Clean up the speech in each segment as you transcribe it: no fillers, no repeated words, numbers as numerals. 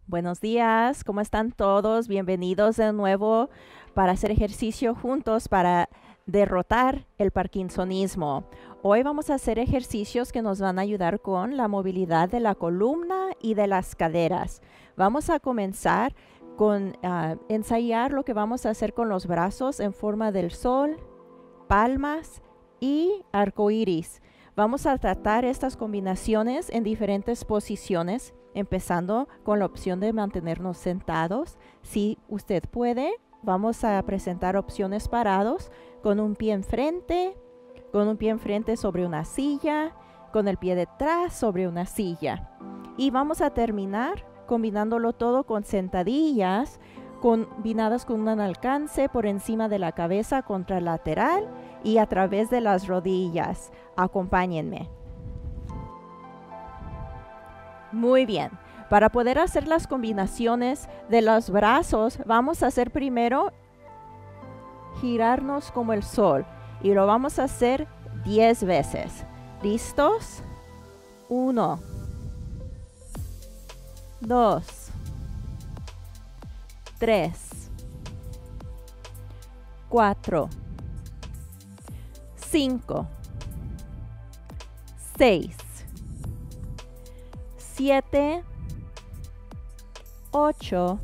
Buenos días, ¿cómo están todos? Bienvenidos de nuevo para hacer ejercicio juntos para derrotar el parkinsonismo. Hoy vamos a hacer ejercicios que nos van a ayudar con la movilidad de la columna y de las caderas. Vamos a comenzar con ensayar lo que vamos a hacer con los brazos en forma del sol, palmas y arco iris. Vamos a tratar estas combinaciones en diferentes posiciones, empezando con la opción de mantenernos sentados. Si usted puede, vamos a presentar opciones parados con un pie enfrente, sobre una silla, con el pie detrás sobre una silla. Y vamos a terminar combinándolo todo con sentadillas, combinadas con un alcance por encima de la cabeza contralateral y a través de las rodillas. Acompáñenme. Muy bien. Para poder hacer las combinaciones de los brazos, vamos a hacer primero girarnos como el sol y lo vamos a hacer 10 veces. ¿Listos? 1, 2, 3, 4, 5, 6, 7, 8,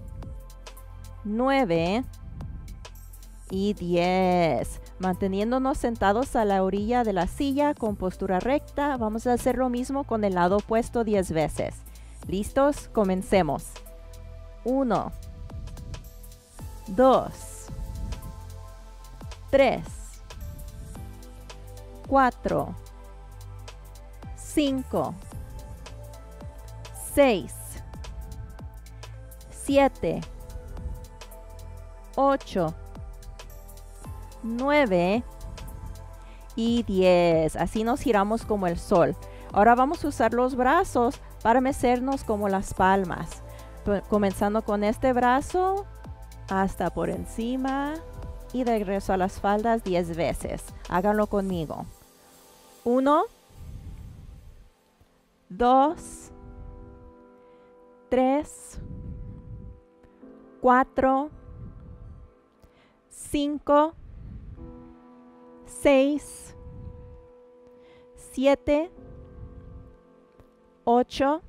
9 y 10. Manteniéndonos sentados a la orilla de la silla con postura recta, vamos a hacer lo mismo con el lado opuesto 10 veces. ¿Listos? Comencemos. 1, 2, 3, 4, 5, 6, 7, 8, 9 y 10. Así nos giramos como el sol. Ahora vamos a usar los brazos para mecernos como las palmas. Comenzando con este brazo hasta por encima y de regreso a las faldas 10 veces. Háganlo conmigo. 1, 2, 3, 4, 5, 6, 7, 8,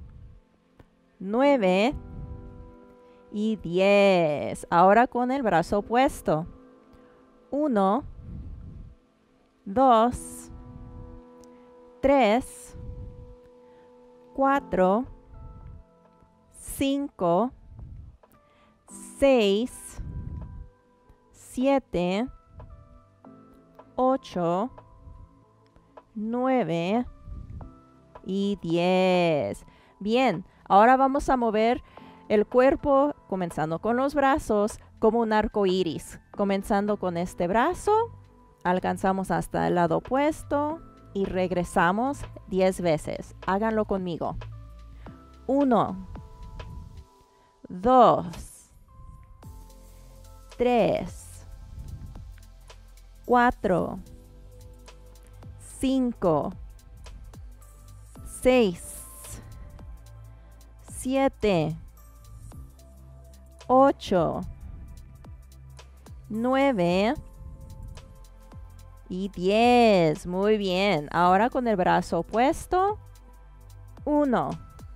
9 y 10. Ahora con el brazo opuesto. 1, 2, 3, 4, 5, 6, 7, 8, 9 y 10. Bien, ahora vamos a mover el cuerpo, comenzando con los brazos, como un arco iris. Comenzando con este brazo, alcanzamos hasta el lado opuesto y regresamos 10 veces. Háganlo conmigo. 1, 2, 3, 4, 5, 6, 7, 8, 9 y 10. Muy bien. Ahora con el brazo opuesto. 1,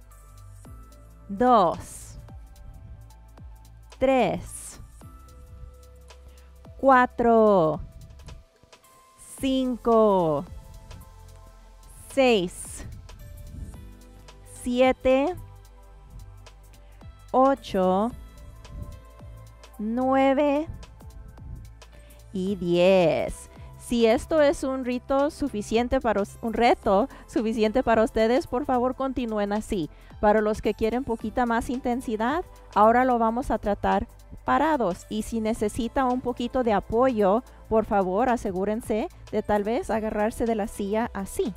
2, 3, 4, 5, 6, 7, 8, 9 y 10. Si esto es un reto suficiente para ustedes, por favor continúen así. Para los que quieren poquita más intensidad, ahora lo vamos a tratar parados. Y si necesita un poquito de apoyo, por favor asegúrense de tal vez agarrarse de la silla así,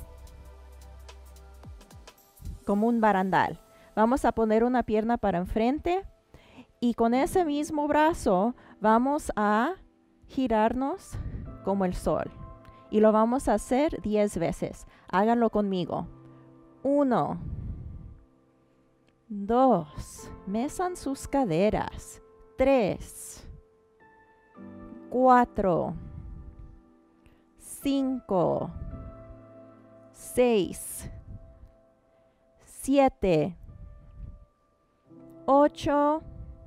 como un barandal. Vamos a poner una pierna para enfrente y con ese mismo brazo vamos a girarnos como el sol. Y lo vamos a hacer 10 veces. Háganlo conmigo. 1, 2. Mesan sus caderas. 3, 4, 5, 6, 7, 8,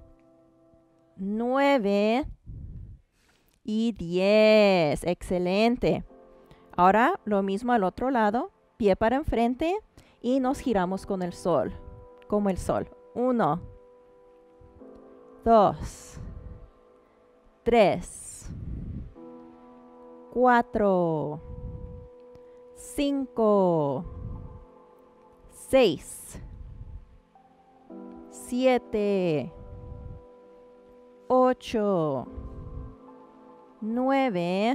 9 y 10. Excelente. Ahora lo mismo al otro lado. Pie para enfrente y nos giramos con el sol. Como el sol. 1, 2, 3, 4, 5, 6, 7, 8, 9,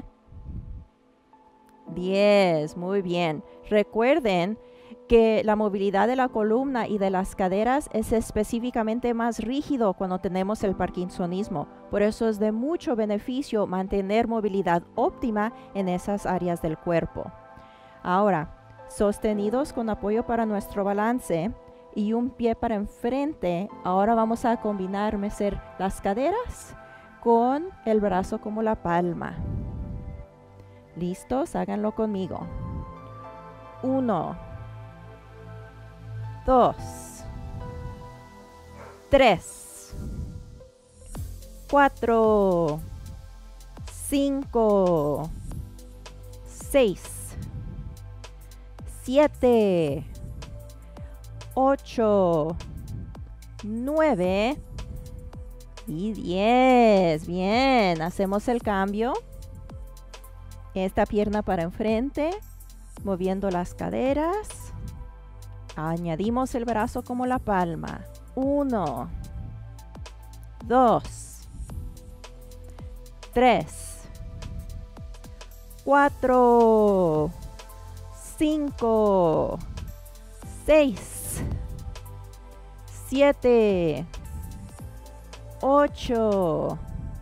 10. Muy bien. Recuerden que la movilidad de la columna y de las caderas es específicamente más rígido cuando tenemos el parkinsonismo. Por eso es de mucho beneficio mantener movilidad óptima en esas áreas del cuerpo. Ahora, sostenidos con apoyo para nuestro balance y un pie para enfrente, ahora vamos a combinar mecer las caderas con el brazo como la palma. ¿Listos? Háganlo conmigo. 1, 2, 3, 4, 5, 6, 7, 8, 9 y 10. Bien, hacemos el cambio. Esta pierna para enfrente, moviendo las caderas. Añadimos el brazo como la palma. 1, 2, 3, 4, 5, 6, 7, 8,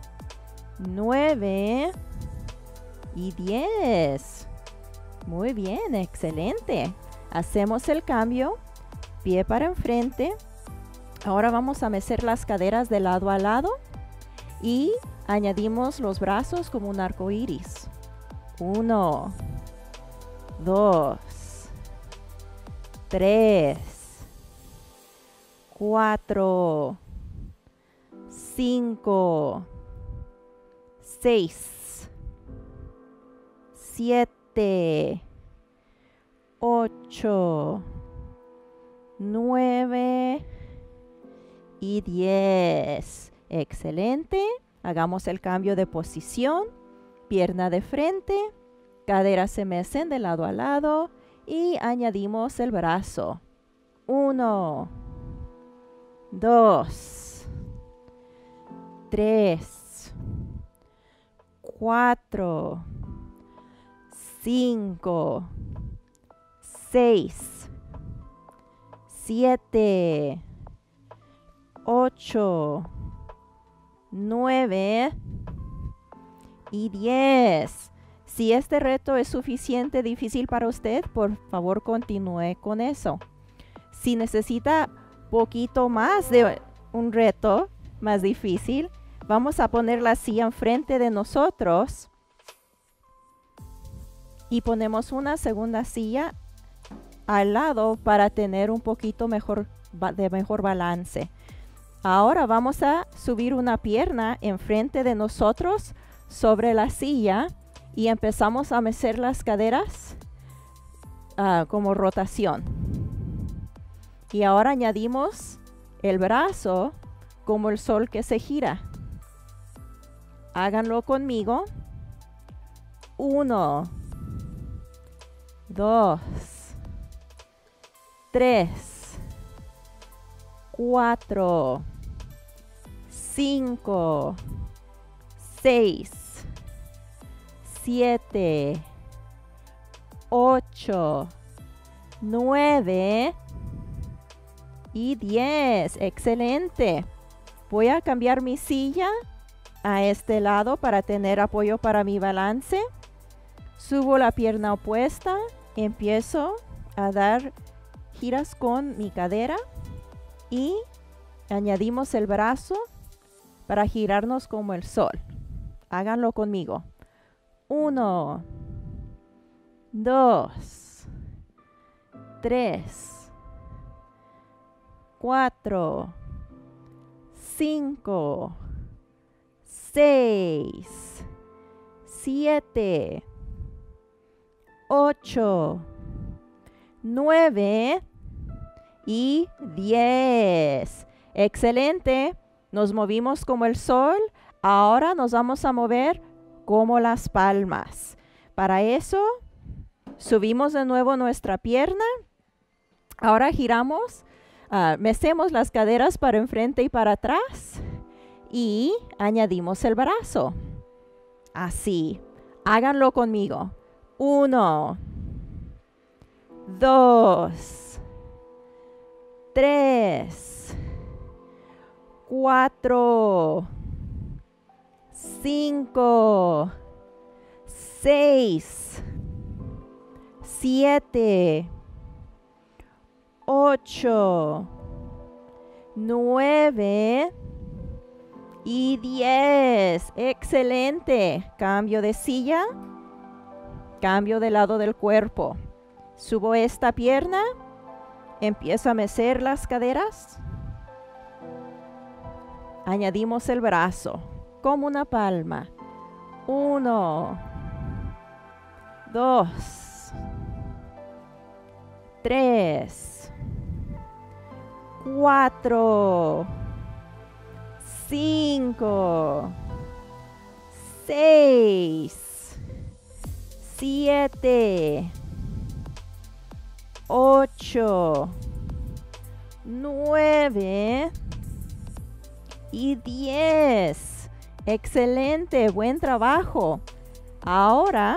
9 y 10. Muy bien, excelente. Hacemos el cambio, pie para enfrente. Ahora vamos a mecer las caderas de lado a lado y añadimos los brazos como un arco iris. 1, 2, 3, 4, 5, 6, 7, 8, 9 y 10. Excelente. Hagamos el cambio de posición. Pierna de frente. Caderas se mecen de lado a lado. Y añadimos el brazo. 1, 2, 3, 4, 5, 6, 7, 8, 9 y 10. Si este reto es suficiente difícil para usted, por favor continúe con eso. Si necesita poquito más de un reto más difícil, vamos a poner la silla enfrente de nosotros y ponemos una segunda silla al lado para tener un poquito mejor balance. Ahora vamos a subir una pierna enfrente de nosotros sobre la silla y empezamos a mecer las caderas como rotación. Y ahora añadimos el brazo como el sol que se gira. Háganlo conmigo. 1, 2, 3, 4, 5, 6, 7, 8, 9 y 10. Excelente. Voy a cambiar mi silla a este lado para tener apoyo para mi balance. Subo la pierna opuesta. Empiezo a dar giras con mi cadera y añadimos el brazo para girarnos como el sol. Háganlo conmigo. 1, 2, 3, 4, 5, 6, 7, 8, 9 y 10. Excelente. Nos movimos como el sol. Ahora nos vamos a mover como las palmas. Para eso, subimos de nuevo nuestra pierna. Ahora giramos, mecemos las caderas para enfrente y para atrás. Y añadimos el brazo. Así. Háganlo conmigo. 1, 2, 3, 4, 5, 6, 7, 8, 9 y 10. Excelente. Cambio de silla. Cambio de lado del cuerpo. Subo esta pierna. Empiezo a mecer las caderas. Añadimos el brazo como una palma. 1, 2, 3, 4, 5, 6, 7, 8, 9 y 10. Excelente, buen trabajo. Ahora,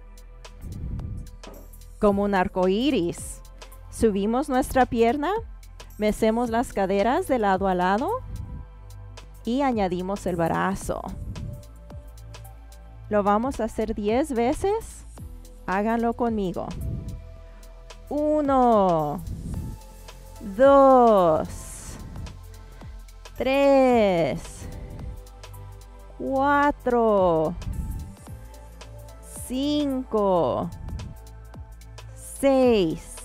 como un arco iris, subimos nuestra pierna, mecemos las caderas de lado a lado y añadimos el brazo. Lo vamos a hacer 10 veces. Háganlo conmigo. 1, 2, 3, 4, 5, 6,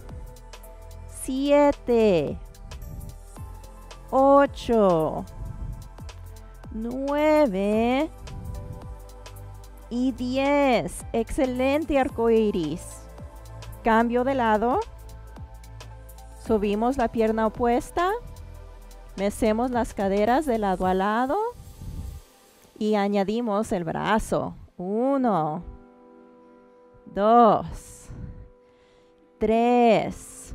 7, 8, 9 y 10. Excelente, arco iris. Cambio de lado. Subimos la pierna opuesta. Mecemos las caderas de lado a lado. Y añadimos el brazo. 1, 2, 3,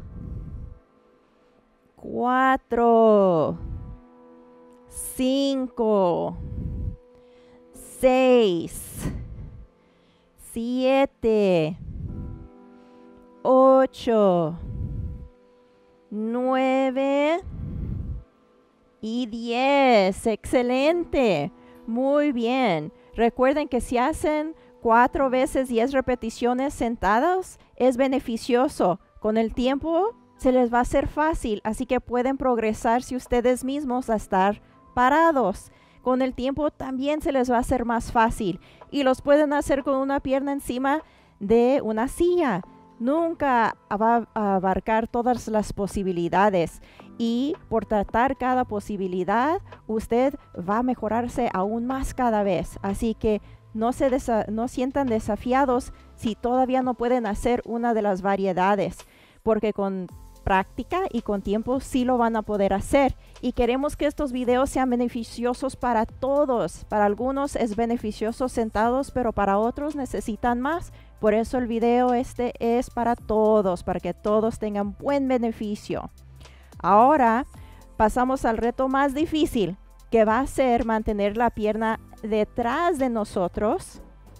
4, 5, 6, 7, 8, 9 y 10. Excelente. Muy bien. Recuerden que si hacen 4 veces 10 repeticiones sentados, es beneficioso. Con el tiempo se les va a hacer fácil, así que pueden progresar si ustedes mismos a estar parados. Con el tiempo también se les va a hacer más fácil y los pueden hacer con una pierna encima de una silla. Nunca va a abarcar todas las posibilidades y por tratar cada posibilidad, usted va a mejorarse aún más cada vez. Así que no sientan desafiados si todavía no pueden hacer una de las variedades, porque con práctica y con tiempo sí lo van a poder hacer. Y queremos que estos videos sean beneficiosos para todos. Para algunos es beneficioso sentados, pero para otros necesitan más. Por eso el video este es para todos, para que todos tengan buen beneficio. Ahora pasamos al reto más difícil, que va a ser mantener la pierna detrás de nosotros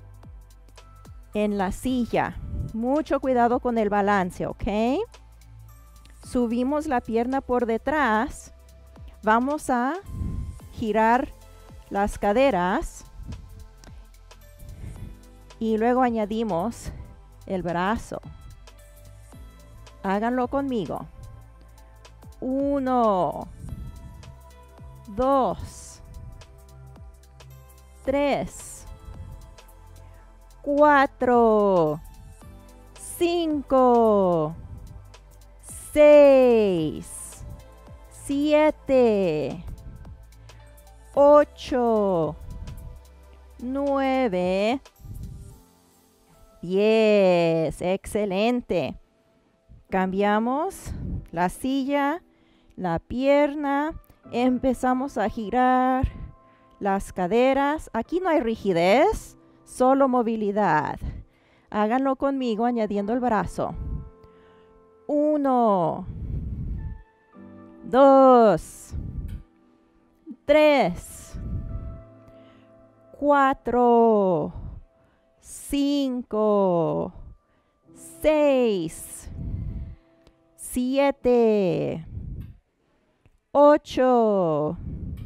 en la silla. Mucho cuidado con el balance, ¿ok? Subimos la pierna por detrás. Vamos a girar las caderas. Y luego añadimos el brazo. Háganlo conmigo. 1, 2, 3, 4, 5, 6, 7, 8, 9, 10. Excelente. Cambiamos la silla, la pierna, empezamos a girar las caderas. Aquí no hay rigidez, solo movilidad. Háganlo conmigo añadiendo el brazo. 1, 2, 3, 4, 5, 6, 7, 8,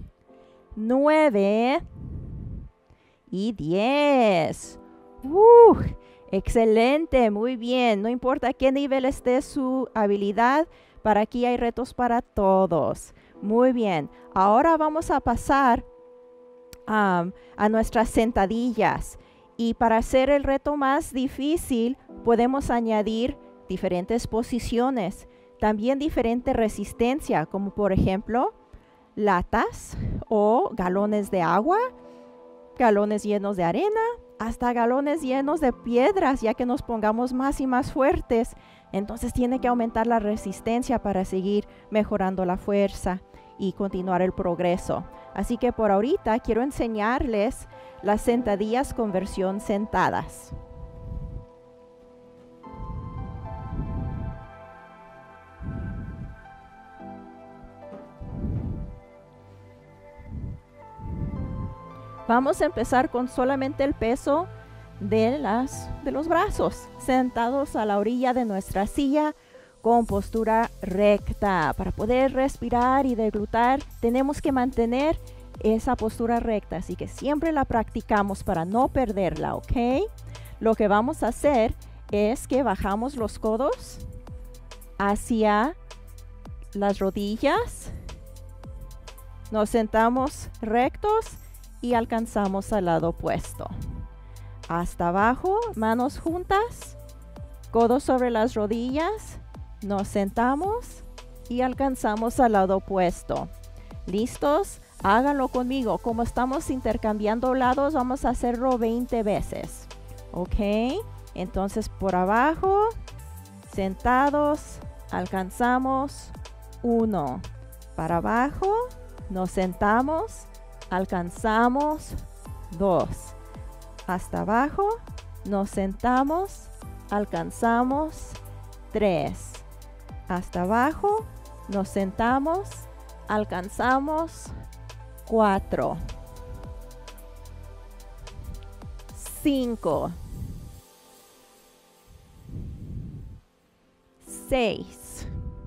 9 y 10. Excelente, muy bien. No importa qué nivel esté su habilidad, para aquí hay retos para todos. Muy bien. Ahora vamos a pasar a nuestras sentadillas. Y para hacer el reto más difícil, podemos añadir diferentes posiciones. También diferente resistencia, como por ejemplo, latas o galones de agua, galones llenos de arena, hasta galones llenos de piedras, ya que nos pongamos más y más fuertes. Entonces tiene que aumentar la resistencia para seguir mejorando la fuerza y continuar el progreso. Así que por ahorita quiero enseñarles las sentadillas con versión sentadas. Vamos a empezar con solamente el peso de los brazos, sentados a la orilla de nuestra silla con postura recta. Para poder respirar y deglutar, tenemos que mantener esa postura recta, así que siempre la practicamos para no perderla, ¿ok? Lo que vamos a hacer es que bajamos los codos hacia las rodillas, nos sentamos rectos y alcanzamos al lado opuesto. Hasta abajo, manos juntas, codos sobre las rodillas, nos sentamos y alcanzamos al lado opuesto. ¿Listos? Háganlo conmigo. Como estamos intercambiando lados, vamos a hacerlo 20 veces. ¿Ok? Entonces por abajo, sentados, alcanzamos 1. Para abajo, nos sentamos, alcanzamos 2. Hasta abajo, nos sentamos, alcanzamos 3. Hasta abajo, nos sentamos, alcanzamos 4. 5. 6.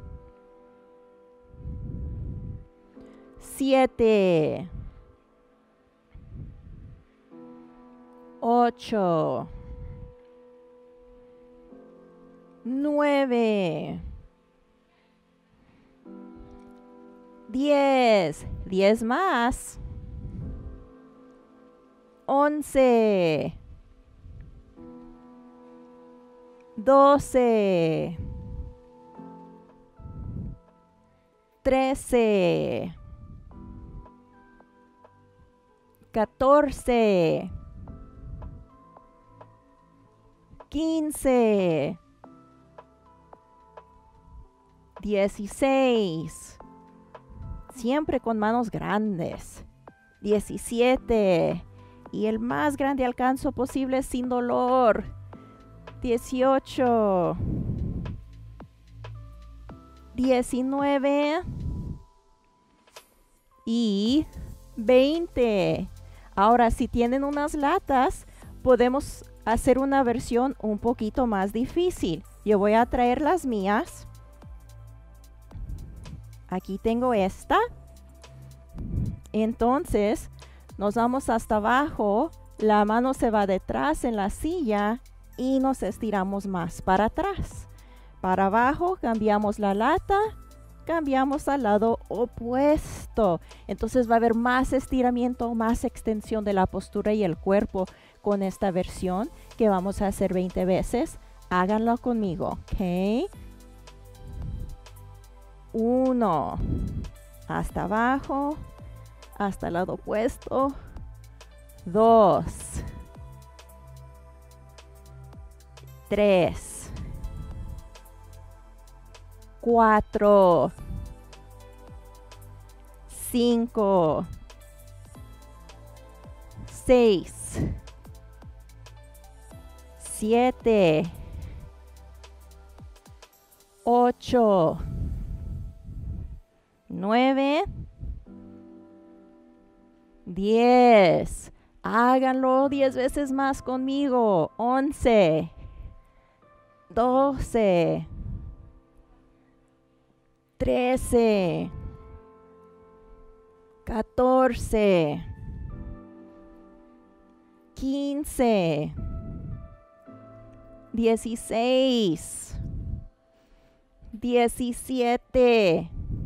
7. 8, 9, 10, 10 más, 11, 12, 13, 14, 15, 16, siempre con manos grandes, 17, y el más grande alcance posible sin dolor, 18, 19 y 20. Ahora, si tienen unas latas, podemos hacer una versión un poquito más difícil. Yo voy a traer las mías. Aquí tengo esta. Entonces, nos vamos hasta abajo. La mano se va detrás en la silla y nos estiramos más para atrás. Para abajo, cambiamos la lata cambiamos al lado opuesto. Entonces va a haber más estiramiento, más extensión de la postura y el cuerpo con esta versión que vamos a hacer 20 veces. Háganlo conmigo, ¿ok? 1, hasta abajo, hasta el lado opuesto. 2, 3, 4, 5, 6, 7, 8, 9, 10. Háganlo 10 veces más conmigo. 11, 12, 13, 14, 15, 16, 17,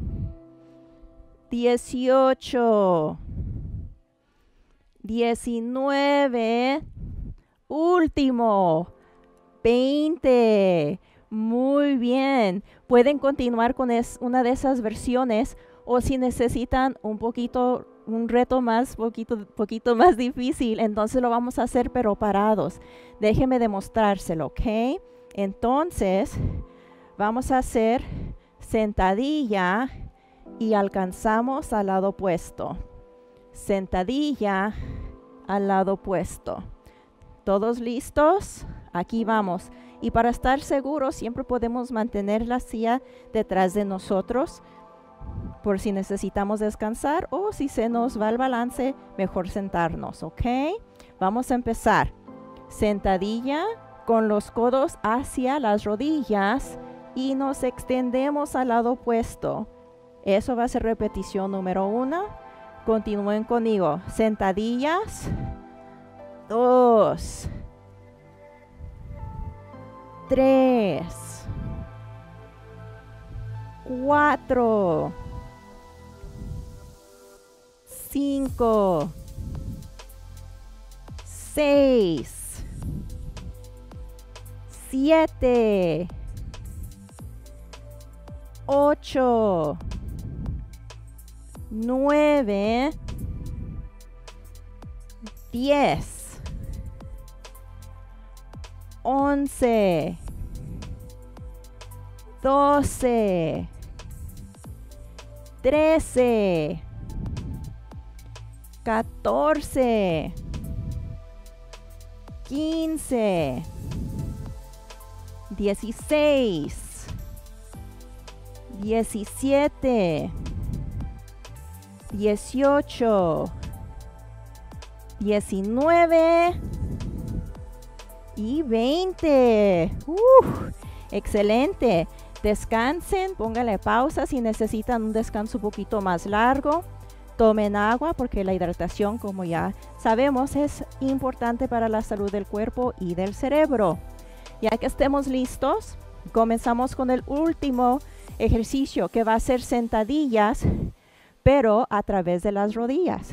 18, 19, último, 20. Muy bien. Pueden continuar con una de esas versiones o si necesitan un reto más, poquito más difícil, entonces lo vamos a hacer pero parados. Déjenme demostrárselo, ¿ok? Entonces, vamos a hacer sentadilla y alcanzamos al lado opuesto. Sentadilla al lado opuesto. ¿Todos listos? Aquí vamos. Y para estar seguros, siempre podemos mantener la silla detrás de nosotros por si necesitamos descansar o si se nos va el balance, mejor sentarnos, ¿ok? Vamos a empezar. Sentadilla con los codos hacia las rodillas y nos extendemos al lado opuesto. Eso va a ser repetición número 1. Continúen conmigo. Sentadillas. 2, 3, 4, 5, 6, 7, 8, 9, 10, 11, 12, 13, 14, 15, 16, 17, 18, 19 y 20. Excelente. Descansen, pónganle pausa si necesitan un descanso un poquito más largo. Tomen agua porque la hidratación, como ya sabemos, es importante para la salud del cuerpo y del cerebro. Ya que estemos listos, comenzamos con el último ejercicio que va a ser sentadillas, pero a través de las rodillas.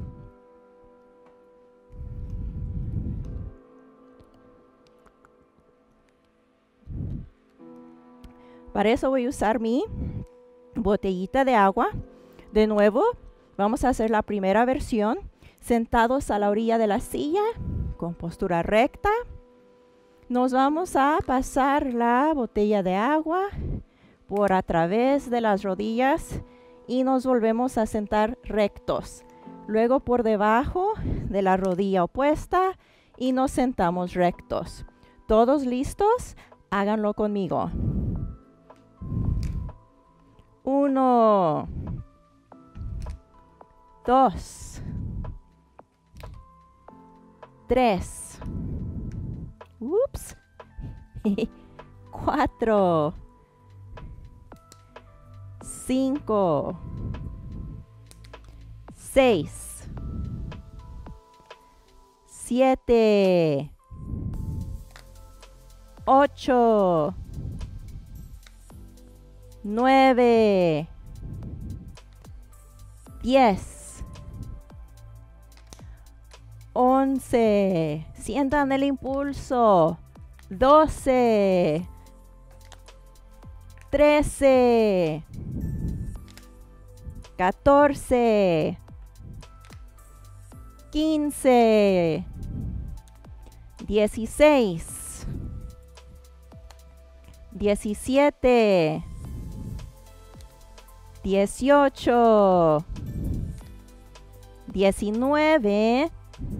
Para eso voy a usar mi botellita de agua. De nuevo, vamos a hacer la primera versión. Sentados a la orilla de la silla, con postura recta. Nos vamos a pasar la botella de agua por a través de las rodillas y nos volvemos a sentar rectos. Luego por debajo de la rodilla opuesta y nos sentamos rectos. ¿Todos listos? Háganlo conmigo. 1, 2, 3, 4, 5, 6, 7, 8, 9, 10, 11, sientan el impulso, 12, 13, 14, 15, 16, 17, 18, 19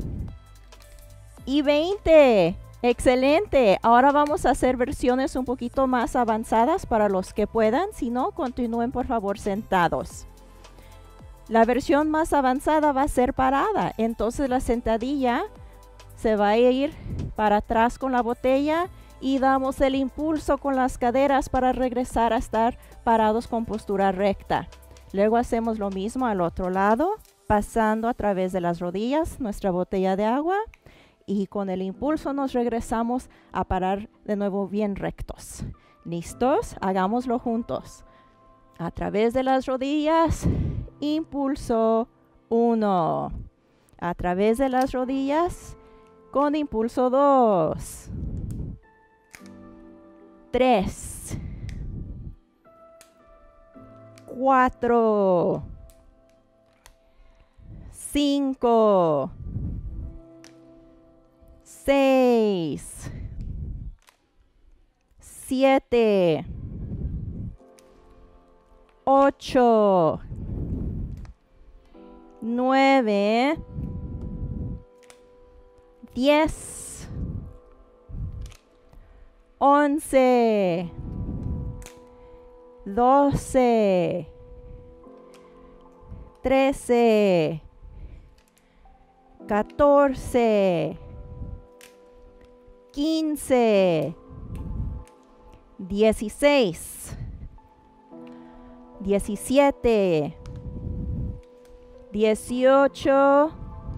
y 20. Excelente. Ahora vamos a hacer versiones un poquito más avanzadas para los que puedan. Si no, continúen por favor sentados. La versión más avanzada va a ser parada. Entonces la sentadilla se va a ir para atrás con la botella y damos el impulso con las caderas para regresar a estar parados con postura recta. Luego hacemos lo mismo al otro lado, pasando a través de las rodillas nuestra botella de agua y con el impulso nos regresamos a parar de nuevo bien rectos. ¿Listos? Hagámoslo juntos. A través de las rodillas, impulso 1. A través de las rodillas, con impulso 2. 3. 4. 5. 6. 7. 8. 9. 10. 11. 12. 13. 14. 15. 16. 17. 18.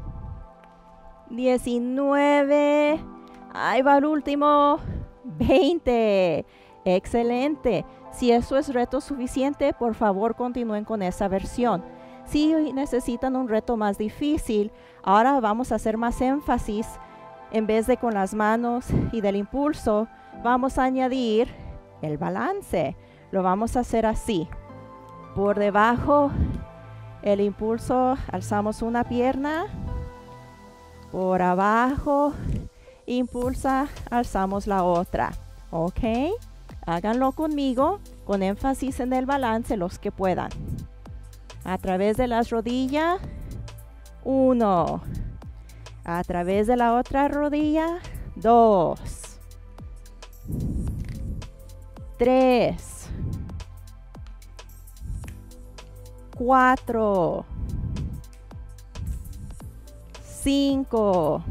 19. Ahí va el último. 20. Excelente. Si eso es reto suficiente, por favor continúen con esa versión. Si necesitan un reto más difícil, ahora vamos a hacer más énfasis. En vez de con las manos y del impulso, vamos a añadir el balance. Lo vamos a hacer así. Por debajo, el impulso, alzamos una pierna. Por abajo, impulsa, alzamos la otra. ¿Ok? Háganlo conmigo, con énfasis en el balance los que puedan. A través de las rodillas, 1. A través de la otra rodilla, 2. 3. 4. 5.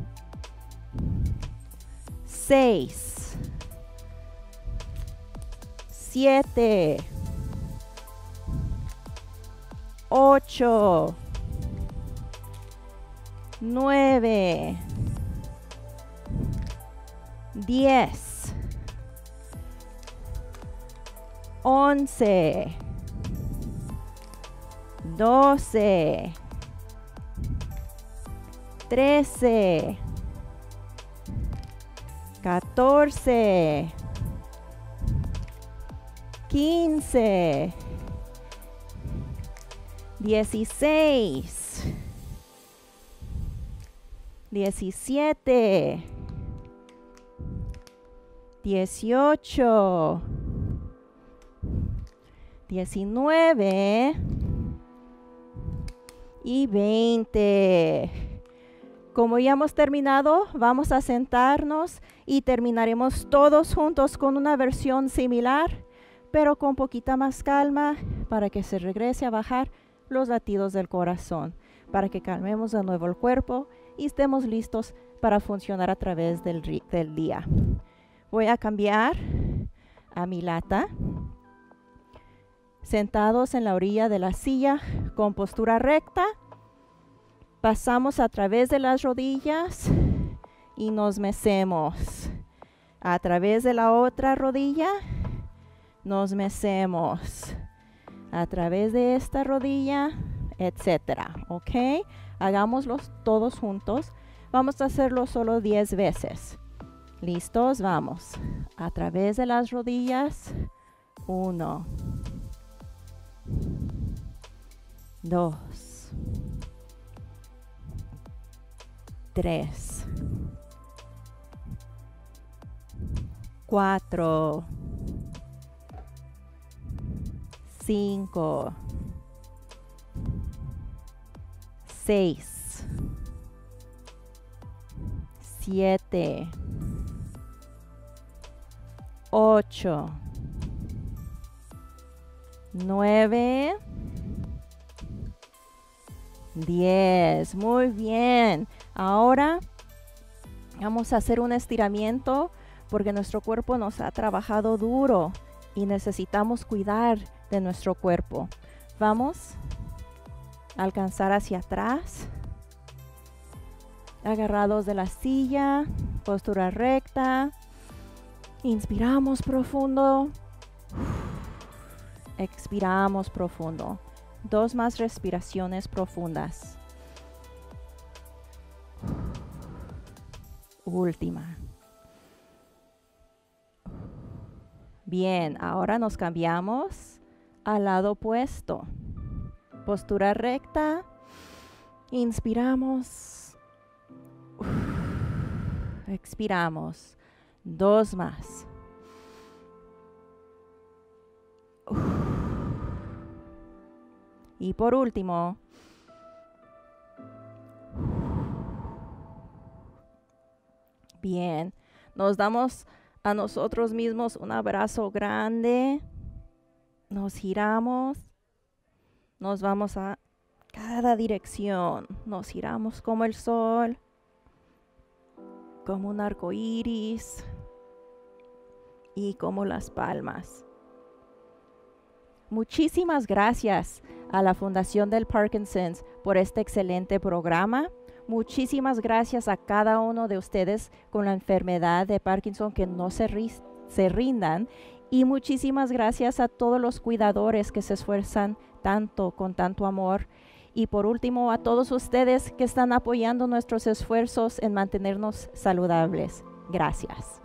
6. 7. 8. 9. 10. 11. 12. 13. 14. 15. 16. 17. 18. 19 y 20. Como ya hemos terminado, vamos a sentarnos y terminaremos todos juntos con una versión similar, pero con poquita más calma para que se regrese a bajar los latidos del corazón, para que calmemos de nuevo el cuerpo y estemos listos para funcionar a través del día. Voy a cambiar a mi lata. Sentados en la orilla de la silla con postura recta, pasamos a través de las rodillas y nos mecemos. A través de la otra rodilla, nos mecemos a través de esta rodilla, etcétera. ¿Ok? Hagámoslos todos juntos. Vamos a hacerlo solo 10 veces. ¿Listos? Vamos. A través de las rodillas. 1, 2, 3, 4, 5, 6, 7, 8, 9, 10. Muy bien. Ahora vamos a hacer un estiramiento porque nuestro cuerpo nos ha trabajado duro y necesitamos cuidar de nuestro cuerpo. Vamos a alcanzar hacia atrás, agarrados de la silla, postura recta. Inspiramos profundo. Expiramos profundo. 2 más respiraciones profundas. Última. Bien, ahora nos cambiamos al lado opuesto. Postura recta. Inspiramos. Expiramos. 2 más. Y por último, bien, nos damos a nosotros mismos un abrazo grande, nos giramos, nos vamos a cada dirección, nos giramos como el sol, como un arco iris y como las palmas. Muchísimas gracias a la Fundación del Parkinson's por este excelente programa. Muchísimas gracias a cada uno de ustedes con la enfermedad de Parkinson que no se rindan. Y muchísimas gracias a todos los cuidadores que se esfuerzan tanto, con tanto amor. Y por último, a todos ustedes que están apoyando nuestros esfuerzos en mantenernos saludables. Gracias.